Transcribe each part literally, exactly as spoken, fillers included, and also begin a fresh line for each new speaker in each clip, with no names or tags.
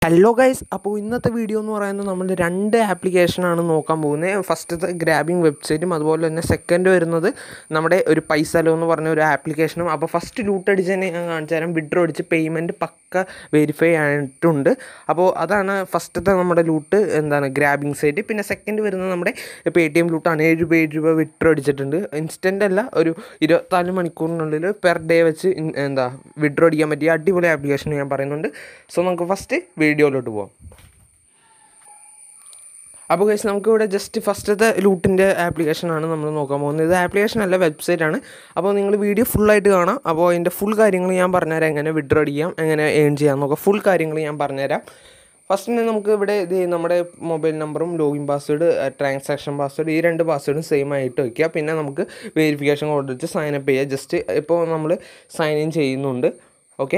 Hello guys, അപ്പോൾ ഇന്നത്തെ video എന്ന് പറയുന്നത് നമ്മൾ രണ്ട് ആപ്ലിക്കേഷനാണ് നോക്കാൻ പോകുന്നത്. ഫസ്റ്റത്തെ ഗ്രാബിംഗ് വെബ്സൈറ്റും അതുപോലെ തന്നെ സെക്കൻഡ് വരുന്നത് നമ്മുടെ ഒരു പൈസലോ എന്ന് പറഞ്ഞ ഒരു ആപ്ലിക്കേഷനും. അപ്പോൾ ഫസ്റ്റ് ലൂട്ട് അടിച്ച് തന്നെ ഞാൻ കാണിച്ചു തരാം. വിഡ്രോ അടിച്ച് പേയ്മെൻറ്റ് പക്ക വെരിഫൈ ആയിട്ടുണ്ട്. അപ്പോൾ അതാണ് ഫസ്റ്റത്തെ നമ്മുടെ ലൂട്ട്, എന്താണ് ഗ്രാബിംഗ് സൈറ്റ്. പിന്നെ സെക്കൻഡ് വരുന്നത് നമ്മുടെ പേ ടി എം ലൂട്ടാണ്. ഏഴ് രൂപ ഏഴ് രൂപ വിഡ്രോ അടിച്ചിട്ടുണ്ട്. ഇൻസ്റ്റൻ്റ് അല്ല, ഒരു ഇരുപത്തിനാല് മണിക്കൂറിനുള്ളിൽ പെർ ഡേ വെച്ച് എന്താ വിഡ്രോ അടിക്കാൻ പറ്റിയ അടിപൊളി ആപ്ലിക്കേഷൻ ഞാൻ പറയുന്നുണ്ട്. സോ നമുക്ക് ഫസ്റ്റ് വീഡിയോയിലോട്ട് പോകാം. അപ്പോൾ ഗൈസ്, നമുക്കിവിടെ ജസ്റ്റ് ഫസ്റ്റത്തെ ലൂട്ടിൻ്റെ ആപ്ലിക്കേഷനാണ് നമ്മൾ നോക്കാൻ പോകുന്നത്. ഇത് ആപ്ലിക്കേഷൻ അല്ല, വെബ്സൈറ്റാണ്. അപ്പോൾ നിങ്ങൾ വീഡിയോ ഫുള്ളായിട്ട് കാണാം. അപ്പോൾ അതിൻ്റെ ഫുൾ കാര്യങ്ങൾ ഞാൻ പറഞ്ഞുതരാം. എങ്ങനെ വിഡ്രോ അടിക്കാം, എങ്ങനെ ഏൺ ചെയ്യാം എന്നൊക്കെ ഫുൾ കാര്യങ്ങൾ ഞാൻ പറഞ്ഞുതരാം. ഫസ്റ്റിന് നമുക്ക് ഇവിടെ ഇത് നമ്മുടെ മൊബൈൽ നമ്പറും ലോഗിൻ പാസ്വേഡ്, ട്രാൻസാക്ഷൻ പാസ്വേഡ്, ഈ രണ്ട് പാസ്വേഡും സെയിം ആയിട്ട് വയ്ക്കുക. പിന്നെ നമുക്ക് വെരിഫിക്കേഷൻ കോഡ് വെച്ച് സൈൻ അപ്പ് ചെയ്യുക. ജസ്റ്റ് ഇപ്പോൾ നമ്മൾ സൈൻ ഇൻ ചെയ്യുന്നുണ്ട്. ഓക്കെ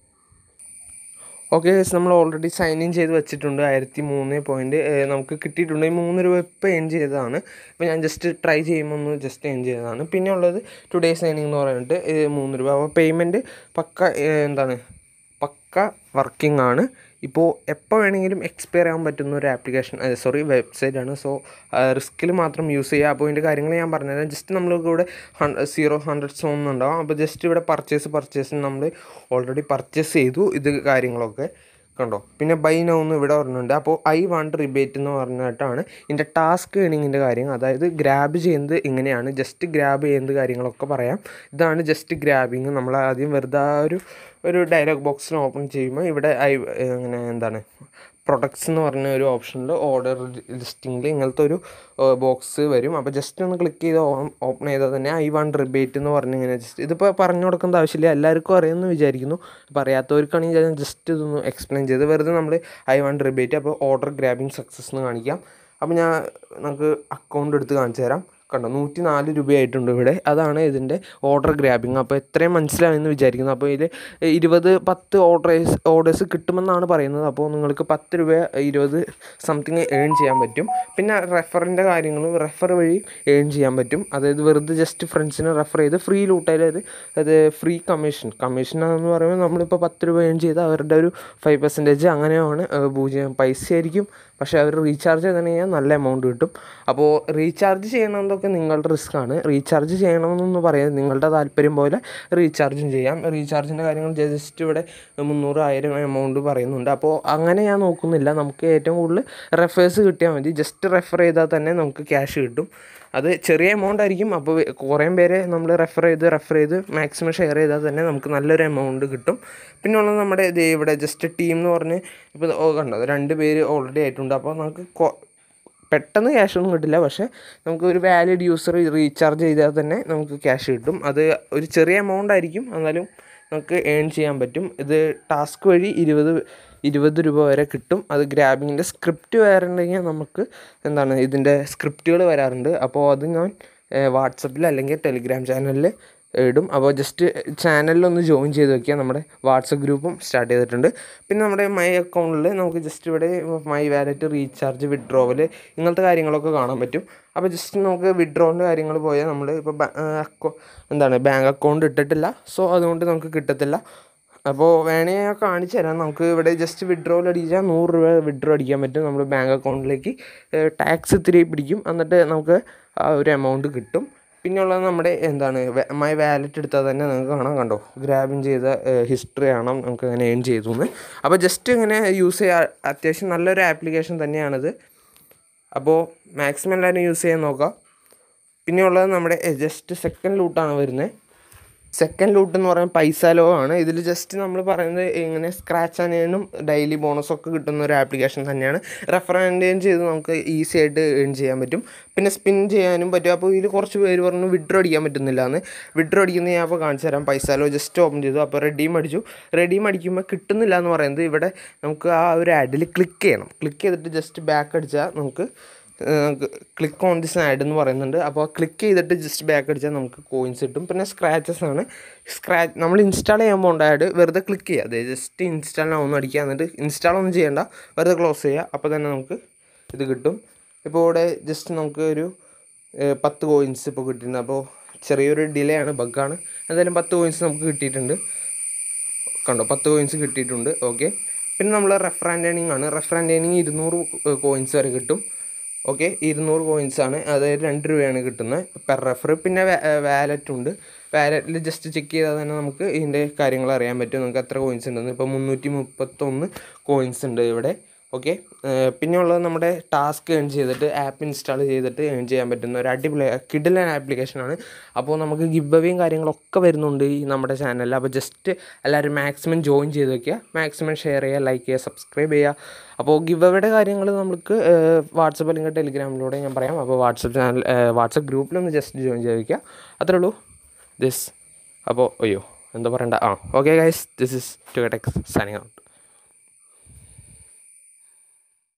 ഓക്കെ ഗൈസ്, നമ്മൾ ഓൾറെഡി സൈൻ ഇൻ ചെയ്ത് വെച്ചിട്ടുണ്ട്. ആയിരത്തി മൂന്ന് പോയിൻറ്റ് നമുക്ക് കിട്ടിയിട്ടുണ്ട്. ഈ മൂന്ന് രൂപ ഇപ്പോൾ ഏൺ ചെയ്തതാണ്. ഇപ്പോൾ ഞാൻ ജസ്റ്റ് ട്രൈ ചെയ്യുമ്പോൾ ഒന്ന് ജസ്റ്റ് ഏൺ ചെയ്തതാണ്. പിന്നെ ഉള്ളത് ടുഡേ സൈനിങ് എന്ന് പറഞ്ഞിട്ട് മൂന്ന് രൂപ. അപ്പോൾ പേയ്മെൻറ്റ് പക്ക എന്താണ് പക്ക വർക്കിംഗ് ആണ്. ഇപ്പോൾ എപ്പോൾ വേണമെങ്കിലും എക്സ്പയർ ആകാൻ പറ്റുന്ന ഒരു ആപ്ലിക്കേഷൻ, സോറി വെബ്സൈറ്റാണ്. സോ റിസ്കിൽ മാത്രം യൂസ് ചെയ്യുക. അപ്പോൾ ഇതിൻ്റെ കാര്യങ്ങൾ ഞാൻ പറഞ്ഞുതരാം. ജസ്റ്റ് നമ്മൾക്ക് ഇവിടെ സീറോ ഹൺഡ്രഡ് സോൺ ഉണ്ടാവും. അപ്പോൾ ജസ്റ്റ് ഇവിടെ പർച്ചേസ് പർച്ചേസിന് നമ്മൾ ഓൾറെഡി പർച്ചേസ് ചെയ്തു. ഇത് കാര്യങ്ങളൊക്കെ കണ്ടോ. പിന്നെ ബൈ നൗ എന്ന് ഇവിടെ പറഞ്ഞിട്ടുണ്ട്. അപ്പോൾ ഐ വാണ്ട് റിബേറ്റ് എന്ന് പറഞ്ഞിട്ടാണ് ഇതിൻ്റെ ടാസ്ക് ഏണിങ്ങിൻ്റെ കാര്യം. അതായത് ഗ്രാബ് ചെയ്യുന്നത് ഇങ്ങനെയാണ്. ജസ്റ്റ് ഗ്രാബ് ചെയ്യുന്നത് കാര്യങ്ങളൊക്കെ പറയാം. ഇതാണ് ജസ്റ്റ് ഗ്രാബിങ്. നമ്മൾ ആദ്യം വെറുതെ ഒരു ഒരു ഡയലോഗ് ബോക്സിന് ഓപ്പൺ ചെയ്യുമ്പോൾ ഇവിടെ ഐ അങ്ങനെ എന്താണ് പ്രൊഡക്ട്സ് എന്ന് പറഞ്ഞ ഒരു ഓപ്ഷനിൽ ഓർഡർ ലിസ്റ്റിങ്ങിൽ ഇങ്ങനത്തെ ഒരു ബോക്സ് വരും. അപ്പോൾ ജസ്റ്റ് ഒന്ന് ക്ലിക്ക് ചെയ്ത് ഓപ്പൺ ചെയ്താൽ തന്നെ ഐ വാണ്ട് റിബേറ്റ് എന്ന് പറഞ്ഞ് ഇങ്ങനെ ജസ്റ്റ് ഇതിപ്പോൾ പറഞ്ഞു കൊടുക്കേണ്ട ആവശ്യമില്ല, എല്ലാവർക്കും അറിയുമെന്ന് വിചാരിക്കുന്നു. പറയാത്തവർക്കാണെങ്കിൽ ഞാൻ ജസ്റ്റ് ഇതൊന്ന് എക്സ്പ്ലെയിൻ ചെയ്ത് വെറുതെ നമ്മൾ ഐ വാണ്ട് റിബേറ്റ്. അപ്പോൾ ഓർഡർ ഗ്രാബിങ് സക്സസ് എന്ന് കാണിക്കാം. അപ്പോൾ ഞാൻ നമുക്ക് അക്കൗണ്ട് എടുത്ത് കാണിച്ചു തരാം. കണ്ടോ, നൂറ്റി നാല് രൂപയായിട്ടുണ്ട് ഇവിടെ. അതാണ് ഇതിൻ്റെ ഓർഡർ ഗ്രാബിങ്. അപ്പോൾ എത്രയും മനസ്സിലായെന്ന് വിചാരിക്കുന്നു. അപ്പോൾ ഇത് ഇരുപത് പത്ത് ഓർഡേഴ്സ് ഓർഡേഴ്സ് കിട്ടുമെന്നാണ് പറയുന്നത്. അപ്പോൾ നിങ്ങൾക്ക് പത്ത് രൂപ ഇരുപത് സംതിങ് ഏൺ ചെയ്യാൻ പറ്റും. പിന്നെ റെഫറിൻ്റെ കാര്യങ്ങളും റെഫർ വഴി ഏൺ ചെയ്യാൻ പറ്റും. അതായത് വെറുതെ ജസ്റ്റ് ഫ്രണ്ട്സിനെ റെഫർ ചെയ്ത് ഫ്രീ ലൂട്ടായത് അത് ഫ്രീ കമ്മീഷൻ കമ്മീഷൻ എന്ന് പറയുമ്പോൾ നമ്മളിപ്പോൾ പത്ത് രൂപ ഏൺ ചെയ്താൽ അവരുടെ ഒരു ഫൈവ് പെർസെൻറ്റേജ് അങ്ങനെയാണ് പൂജ്യം പൈസ ആയിരിക്കും. പക്ഷേ അവർ റീചാർജ് ചെയ്ത് കഴിഞ്ഞാൽ നല്ല എമൗണ്ട് കിട്ടും. അപ്പോൾ റീചാർജ് ചെയ്യണമെന്നൊക്കെ നിങ്ങളുടെ റിസ്ക്കാണ്. റീചാർജ് ചെയ്യണമെന്നൊന്നും പറയാം, നിങ്ങളുടെ താല്പര്യം പോലെ റീചാർജും ചെയ്യാം. റീചാർജിൻ്റെ കാര്യങ്ങൾ ജസ്റ്റ് ഇവിടെ മുന്നൂറ് ആയിരം എമൗണ്ട് പറയുന്നുണ്ട്. അപ്പോൾ അങ്ങനെ ഞാൻ നോക്കുന്നില്ല. നമുക്ക് ഏറ്റവും കൂടുതൽ റെഫേഴ്സ് കിട്ടിയാൽ മതി. ജസ്റ്റ് റെഫർ ചെയ്താൽ തന്നെ നമുക്ക് ക്യാഷ് കിട്ടും. അത് ചെറിയ എമൗണ്ട് ആയിരിക്കും. അപ്പോൾ കുറേ പേരെ നമ്മൾ റെഫർ ചെയ്ത് റെഫർ ചെയ്ത് മാക്സിമം ഷെയർ ചെയ്താൽ തന്നെ നമുക്ക് നല്ലൊരു എമൗണ്ട് കിട്ടും. പിന്നെ ഉള്ളത് നമ്മുടെ ഇത് ഇവിടെ ജസ്റ്റ് ടീം എന്ന് പറഞ്ഞ് ഇപ്പോൾ കണ്ടോ രണ്ട് പേര് ഓൾറെഡി ആയിട്ടുണ്ട്. അപ്പോൾ നമുക്ക് പെട്ടെന്ന് ക്യാഷ് ഒന്നും കിട്ടില്ല, പക്ഷേ നമുക്ക് ഒരു വാലിഡ് യൂസർ റീചാർജ് ചെയ്താൽ തന്നെ നമുക്ക് ക്യാഷ് കിട്ടും. അത് ഒരു ചെറിയ എമൗണ്ട് ആയിരിക്കും, എന്നാലും നമുക്ക് ഏൺ ചെയ്യാൻ പറ്റും. ഇത് ടാസ്ക് വഴി ഇരുപത് ഇരുപത് രൂപ വരെ കിട്ടും. അത് ഗ്രാബിങ്ങിൻ്റെ സ്ക്രിപ്റ്റ് വരാറുണ്ടെങ്കിൽ നമുക്ക് എന്താണ് ഇതിൻ്റെ സ്ക്രിപ്റ്റുകൾ വരാറുണ്ട്. അപ്പോൾ അത് ഞാൻ വാട്സപ്പിൽ അല്ലെങ്കിൽ ടെലിഗ്രാം ചാനലിൽ ഇടും. അപ്പോൾ ജസ്റ്റ് ചാനലിലൊന്ന് ജോയിൻ ചെയ്ത് വയ്ക്കുക. നമ്മുടെ വാട്സപ്പ് ഗ്രൂപ്പും സ്റ്റാർട്ട് ചെയ്തിട്ടുണ്ട്. പിന്നെ നമ്മുടെ മൈ അക്കൗണ്ടിൽ നമുക്ക് ജസ്റ്റ് ഇവിടെ മൈ വാലറ്റ്, റീചാർജ്, വിഡ്രോവൽ ഇങ്ങനത്തെ കാര്യങ്ങളൊക്കെ കാണാൻ പറ്റും. അപ്പോൾ ജസ്റ്റ് നമുക്ക് വിഡ്രോവിൻ്റെ കാര്യങ്ങൾ പോയാൽ നമ്മൾ ഇപ്പോൾ അക്കൗ എന്താണ് ബാങ്ക് അക്കൗണ്ട് ഇട്ടിട്ടില്ല, സോ അതുകൊണ്ട് നമുക്ക് കിട്ടത്തില്ല. അപ്പോൾ വേണേ ഞാൻ കാണിച്ചു തരാം. നമുക്ക് ഇവിടെ ജസ്റ്റ് വിഡ്രോവൽ അടിച്ചാൽ നൂറ് രൂപ വിഡ്രോ അടിക്കാൻ പറ്റും നമ്മുടെ ബാങ്ക് അക്കൗണ്ടിലേക്ക്. ടാക്സ് ഇത്തിരി പിടിക്കും, എന്നിട്ട് നമുക്ക് ആ ഒരു എമൗണ്ട് കിട്ടും. പിന്നെയുള്ളത് നമ്മുടെ എന്താണ് മൈ വാലറ്റ് എടുത്താൽ തന്നെ നിങ്ങൾക്ക് കാണാം. കണ്ടോ, ഗ്രാബിങ് ചെയ്ത ഹിസ്റ്ററി കാണാം നമുക്ക് അങ്ങനെ ഏൺ ചെയ്തു എന്ന്. അപ്പോൾ ജസ്റ്റ് ഇങ്ങനെ യൂസ് ചെയ്യുക. അത്യാവശ്യം നല്ലൊരു ആപ്ലിക്കേഷൻ തന്നെയാണിത്. അപ്പോൾ മാക്സിമം എല്ലാവരും യൂസ് ചെയ്യാൻ നോക്കാം. പിന്നെയുള്ളത് നമ്മുടെ ജസ്റ്റ് സെക്കൻഡ് ലൂട്ടാണ് വരുന്നത്. സെക്കൻഡ് ലൂട്ട് എന്ന് പറയുന്നത് പൈസ ലോ ആണ്. ഇതിൽ ജസ്റ്റ് നമ്മൾ പറയുന്നത് ഇങ്ങനെ സ്ക്രാച്ച് ആൻഡ് ഏണും ഡെയിലി ബോണസൊക്കെ കിട്ടുന്ന ഒരു ആപ്ലിക്കേഷൻ തന്നെയാണ്. റെഫർ ആൻഡ് ഏൺ ചെയ്ത് നമുക്ക് ഈസി ആയിട്ട് ഏൺ ചെയ്യാൻ പറ്റും. പിന്നെ സ്പിൻ ചെയ്യാനും പറ്റും. അപ്പോൾ ഇതിൽ കുറച്ച് പേര് പറഞ്ഞു വിഡ്രോ അടിക്കാൻ പറ്റുന്നില്ല എന്ന്. വിഡ്രോ അടിക്കുന്നത് ഞാൻ അപ്പോൾ കാണിച്ചു തരാം. പൈസ ലോ ജസ്റ്റ് ഓപ്പൺ ചെയ്തു. അപ്പോൾ റെഡീം അടിച്ചു. റെഡീം അടിക്കുമ്പോൾ കിട്ടുന്നില്ല എന്ന് പറയുന്നത് ഇവിടെ നമുക്ക് ആ ഒരു ആഡിൽ ക്ലിക്ക് ചെയ്യണം. ക്ലിക്ക് ചെയ്തിട്ട് ജസ്റ്റ് ബാക്ക് അടിച്ചാൽ നമുക്ക് ക്ലിക്ക് ഓൺ ദിസ് ആഡ് എന്ന് പറയുന്നുണ്ട്. അപ്പോൾ ക്ലിക്ക് ചെയ്തിട്ട് ജസ്റ്റ് ബാക്ക് അടിച്ചാൽ നമുക്ക് കോയിൻസ് കിട്ടും. പിന്നെ സ്ക്രാച്ചസ് ആണ്. സ്ക്രാച്ച് നമ്മൾ ഇൻസ്റ്റാൾ ചെയ്യാൻ പോകേണ്ട ആഡ് വെറുതെ ക്ലിക്ക് ചെയ്യുക. അതെ, ജസ്റ്റ് ഇൻസ്റ്റാൾ ഒന്നും അടിക്കുക, എന്നിട്ട് ഇൻസ്റ്റാൾ ഒന്നും ചെയ്യേണ്ട, വെറുതെ ക്ലോസ് ചെയ്യുക. അപ്പോൾ തന്നെ നമുക്ക് ഇത് കിട്ടും. ഇപ്പോൾ ഇവിടെ ജസ്റ്റ് നമുക്ക് ഒരു പത്ത് കോയിൻസ് ഇപ്പോൾ കിട്ടിയിട്ടുണ്ട്. അപ്പോൾ ചെറിയൊരു ഡിലേ ആണ്, ബഗ്ഗാണ്. എന്തായാലും പത്ത് കോയിൻസ് നമുക്ക് കിട്ടിയിട്ടുണ്ട്. കണ്ടോ, പത്ത് കോയിൻസ് കിട്ടിയിട്ടുണ്ട്. ഓക്കെ, പിന്നെ നമ്മൾ റെഫർ ആൻഡ് ഏണിംഗ് ആണ്. റെഫർ ആൻഡ് ഏണിംഗ് ഇരുന്നൂറ് കോയിൻസ് വരെ കിട്ടും. ഓക്കെ, ഇരുന്നൂറ് കോയിൻസാണ്, അതായത് രണ്ട് രൂപയാണ് കിട്ടുന്നത് പെർ റെഫർ. പിന്നെ വാലറ്റ് ഉണ്ട്. വാലറ്റിൽ ജസ്റ്റ് ചെക്ക് ചെയ്താൽ തന്നെ നമുക്ക് ഇതിൻ്റെ കാര്യങ്ങൾ അറിയാൻ പറ്റും, നമുക്ക് എത്ര കോയിൻസ് ഉണ്ടെന്ന്. ഇപ്പോൾ മുന്നൂറ്റി മുപ്പത്തൊന്ന് കോയിൻസ് ഉണ്ട് ഇവിടെ. ഓക്കെ, പിന്നെ ഉള്ളത് നമ്മുടെ ടാസ്ക് ഏൺ ചെയ്തിട്ട് ആപ്പ് ഇൻസ്റ്റാൾ ചെയ്തിട്ട് ഏൺ ചെയ്യാൻ പറ്റുന്ന ഒരു അടിപൊളി കിഡിലൻ ആപ്ലിക്കേഷനാണ്. അപ്പോൾ നമുക്ക് ഗിവ് അവേയും കാര്യങ്ങളൊക്കെ വരുന്നുണ്ട് ഈ നമ്മുടെ ചാനലിൽ. അപ്പോൾ ജസ്റ്റ് എല്ലാവരും മാക്സിമം ജോയിൻ ചെയ്ത് വയ്ക്കുക, മാക്സിമം ഷെയർ ചെയ്യുക, ലൈക്ക് ചെയ്യുക, സബ്സ്ക്രൈബ് ചെയ്യുക. അപ്പോൾ ഗിവ് അവയുടെ കാര്യങ്ങൾ നമുക്ക് വാട്സപ്പ് അല്ലെങ്കിൽ ടെലിഗ്രാമിലൂടെ ഞാൻ പറയാം. അപ്പോൾ വാട്സപ്പ് ചാനൽ വാട്സപ്പ് ഗ്രൂപ്പിലൊന്ന് ജസ്റ്റ് ജോയിൻ ചെയ്ത് വയ്ക്കുക, അത്രേ ഉള്ളൂ. ദിസ് അപ്പോൾ അയ്യോ എന്താ പറയണ്ട ആ okay guys, this is two techs signing out.